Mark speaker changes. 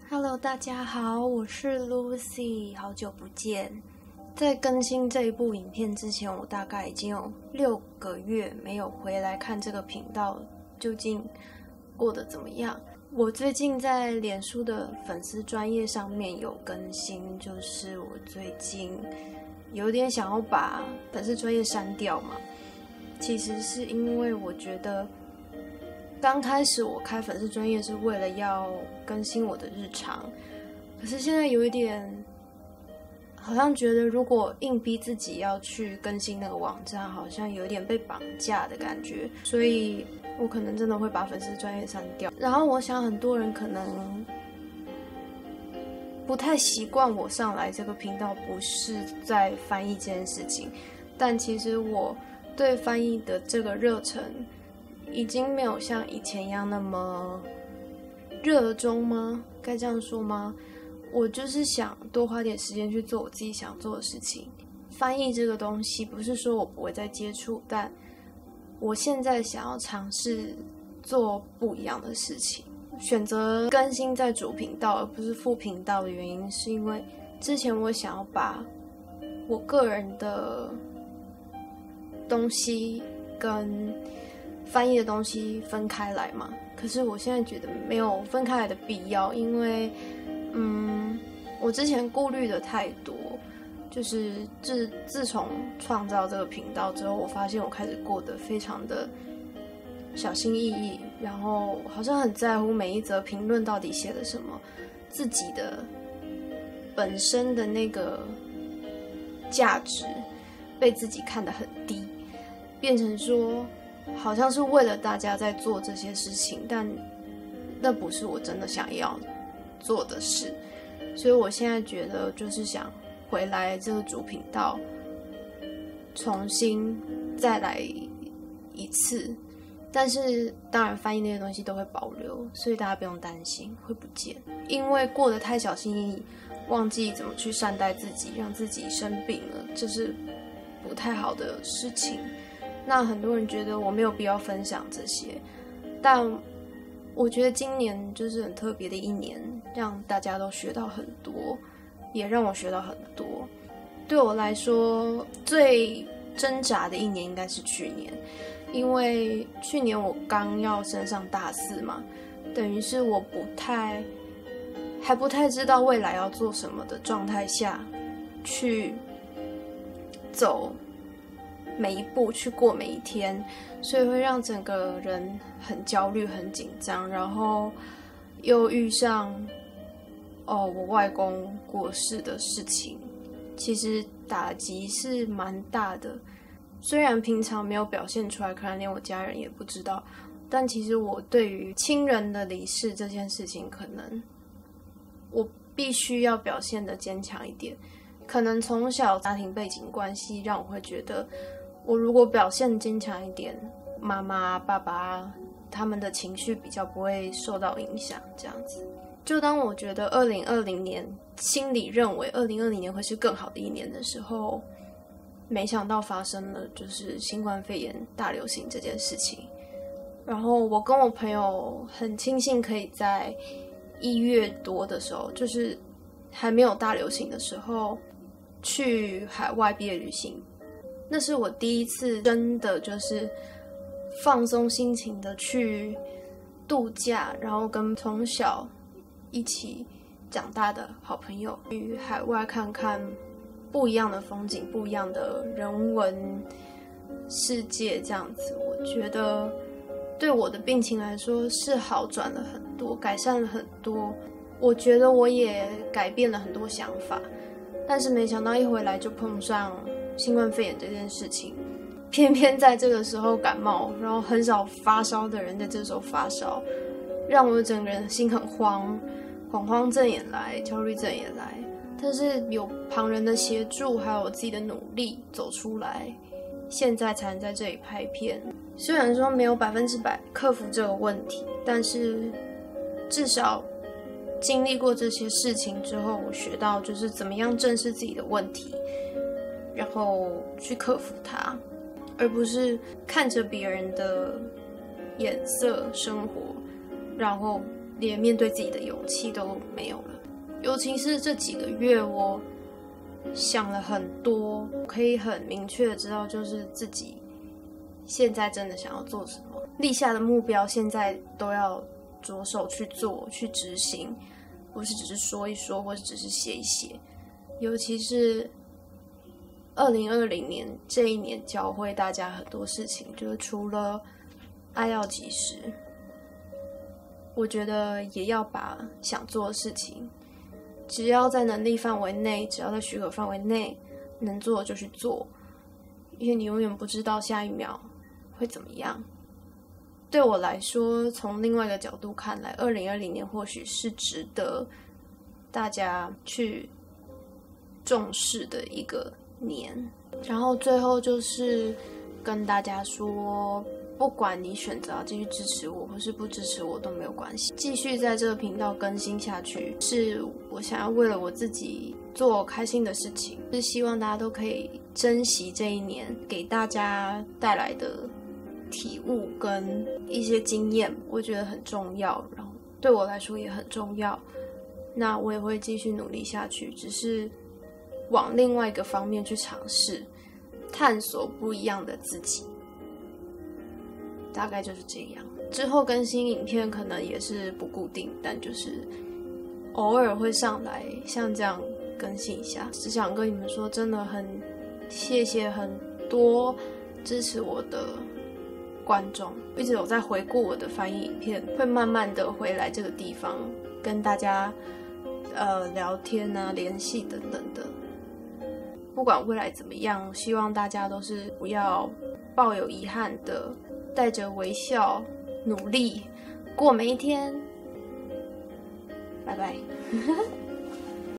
Speaker 1: Hello， 大家好，我是 Lucy， 好久不见。在更新这一部影片之前，我大概已经有6个月没有回来看这个频道究竟过得怎么样。我最近在脸书的粉丝专页上面有更新，就是我最近有点想要把粉丝专页删掉嘛。其实是因为我觉得刚开始我开粉丝专页是为了要更新我的日常，可是现在有一点好像觉得如果硬逼自己要去更新那个网站，好像有点被绑架的感觉，所以我可能真的会把粉丝专页删掉。然后我想很多人可能不太习惯我上来这个频道不是在翻译这件事情，但其实我对翻译的这个热忱已经没有像以前一样那么热衷吗？该这样说吗？我就是想多花点时间去做我自己想做的事情。翻译这个东西不是说我不会再接触，但我现在想要尝试做不一样的事情。选择更新在主频道而不是副频道的原因，是因为之前我想要把我个人的东西跟翻译的东西分开来嘛，可是我现在觉得没有分开来的必要，因为我之前顾虑的太多，就是自从创造这个频道之后，我发现我开始过得非常的小心翼翼，然后好像很在乎每一则评论到底写了什么，自己的本身的那个价值被自己看得很低，变成说好像是为了大家在做这些事情，但那不是我真的想要做的事。所以我现在觉得就是想回来这个主频道重新再来一次，但是当然翻译那些东西都会保留，所以大家不用担心会不见，因为过得太小心翼翼，忘记怎么去善待自己，让自己生病了，这是不太好的事情。那很多人觉得我没有必要分享这些，但我觉得今年就是很特别的一年，让大家都学到很多，也让我学到很多。对我来说最挣扎的一年应该是去年，因为去年我刚要升上大4嘛，等于是我还不太知道未来要做什么的状态下去走每一步，去过每一天，所以会让整个人很焦虑很紧张，然后又遇上我外公过世的事情，其实打击是蛮大的。虽然平常没有表现出来，可能连我家人也不知道，但其实我对于亲人的离世这件事情，可能我必须要表现得坚强一点。可能从小家庭背景关系让我会觉得，我如果表现坚强一点，妈妈爸爸他们的情绪比较不会受到影响，这样子。就当我觉得2020年心里认为2020年会是更好的一年的时候，没想到发生了就是新冠肺炎大流行这件事情。然后我跟我朋友很庆幸可以在1月多的时候，就是还没有大流行的时候，去海外毕业旅行。那是我第一次真的就是放松心情的去度假，然后跟从小一起长大的好朋友去海外看看不一样的风景，不一样的人文世界，这样子我觉得对我的病情来说是好转了很多，改善了很多。我觉得我也改变了很多想法，但是没想到一回来就碰上新冠肺炎这件事情，偏偏在这个时候感冒，然后很少发烧的人在这时候发烧，让我整个人心很慌，恐慌症也来，焦虑症也来。但是有旁人的协助，还有我自己的努力走出来，现在才能在这里拍片。虽然说没有100%克服这个问题，但是至少经历过这些事情之后，我学到就是怎么样正视自己的问题，然后去克服它，而不是看着别人的眼色生活，然后连面对自己的勇气都没有了。尤其是这几个月，我想了很多，可以很明确的知道，就是自己现在真的想要做什么，立下的目标现在都要着手去做，去执行，不是只是说一说，或是只是写一写。尤其是2020年这一年，教会大家很多事情，就是除了爱要及时，我觉得也要把想做的事情，只要在能力范围内，只要在许可范围内，能做就去做，因为你永远不知道下一秒会怎么样。对我来说，从另外一个角度看来，2020年或许是值得大家去重视的一个年。然后最后就是跟大家说，不管你选择要继续支持我或是不支持我都没有关系，继续在这个频道更新下去，是我想要为了我自己做开心的事情，是希望大家都可以珍惜这一年给大家带来的体悟跟一些经验，我觉得很重要，然后对我来说也很重要。那我也会继续努力下去，只是往另外一个方面去尝试，探索不一样的自己。大概就是这样。之后更新影片可能也是不固定，但就是偶尔会上来像这样更新一下。只想跟你们说，真的很谢谢很多支持我的观众，一直有在回顾我的翻译影片，会慢慢的回来这个地方跟大家聊天啊、联系等等的。不管未来怎么样，希望大家都是不要抱有遗憾的，带着微笑努力过每一天。拜拜。